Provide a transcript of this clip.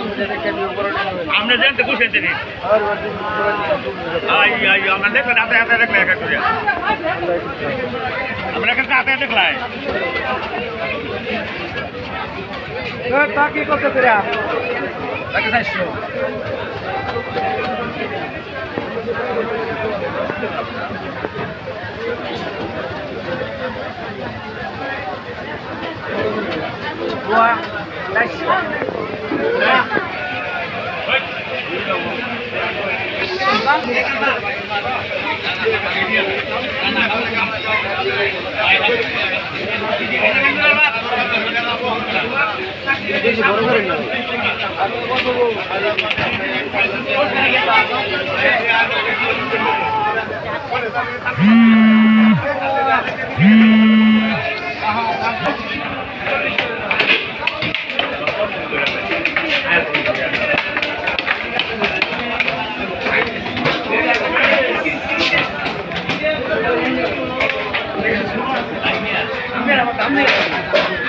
আমরা জানতে বসে দিনি আমরা দেখবেন হাতে হাতে দেখলে এক করে আমরা এখানে হাতে হাতে দেখলাই তা কি করতে পেরে তাকে চাইছো Wah, nice. সামনে